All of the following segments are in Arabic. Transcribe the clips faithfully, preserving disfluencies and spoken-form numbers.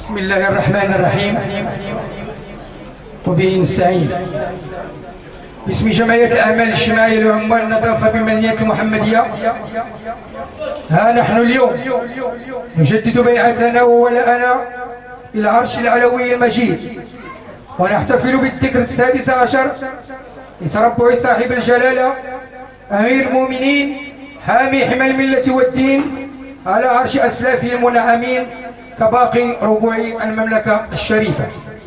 بسم الله الرحمن الرحيم وبه نستعين. باسم جمعية الأعمال الاجتماعية لعمال النظافة بمدينة المحمدية، ها نحن اليوم نجدد بيعتنا وولاءنا إلى عرش العلوي المجيد، ونحتفل بالذكر السادس عشر لتربع صاحب الجلالة أمير المؤمنين حامي حمى الملة والدين على عرش أسلافه المنعمين كباقي ربوع المملكة الشريفة.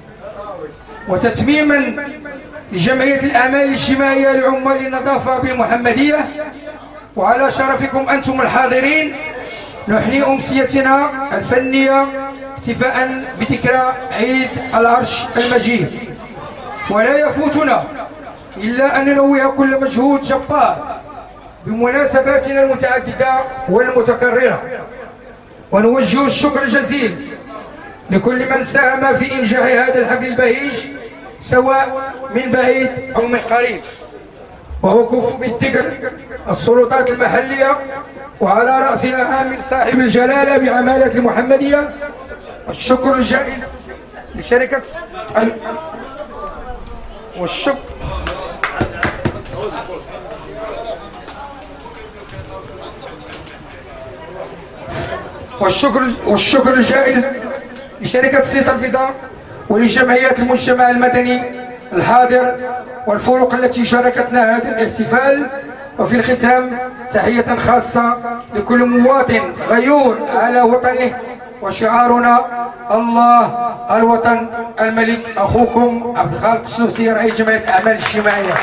وتتميما لجمعية الأعمال الاجتماعية لعمال النظافة بالمحمدية، وعلى شرفكم أنتم الحاضرين نحيي أمسيتنا الفنية احتفاء بذكرى عيد العرش المجيد. ولا يفوتنا إلا أن ننوه كل مجهود جبار بمناسباتنا المتعددة والمتكررة، ونوجه الشكر الجزيل لكل من ساهم في إنجاح هذا الحفل البهيج سواء من بعيد أو من قريب، ووقف بالذكر السلطات المحلية وعلى رأسها عامل صاحب الجلالة بعمالة المحمدية. الشكر الجائز لشركة والشكر والشكر والشكر الجائز لشركة الصيت البيضاء ولجمعيات المجتمع المدني الحاضر والفرق التي شاركتنا هذا الاحتفال. وفي الختام تحية خاصة لكل مواطن غيور على وطنه، وشعارنا الله الوطن الملك. أخوكم عبد الخالق السنوسي رئيس جمعية الأعمال الاجتماعية.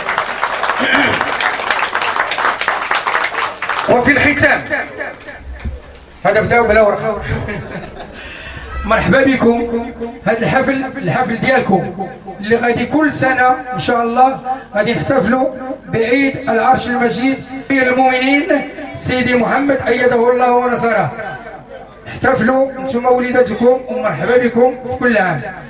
وفي الختام هذا بداو بلا ورقة. مرحبا بكم. هذا الحفل الحفل ديالكم اللي غادي كل سنة إن شاء الله غادي نحتفلوا بعيد العرش المجيد في المؤمنين سيدي محمد أيده الله ونصره. احتفلوا انتم وليداتكم ومرحبا بكم في كل عام.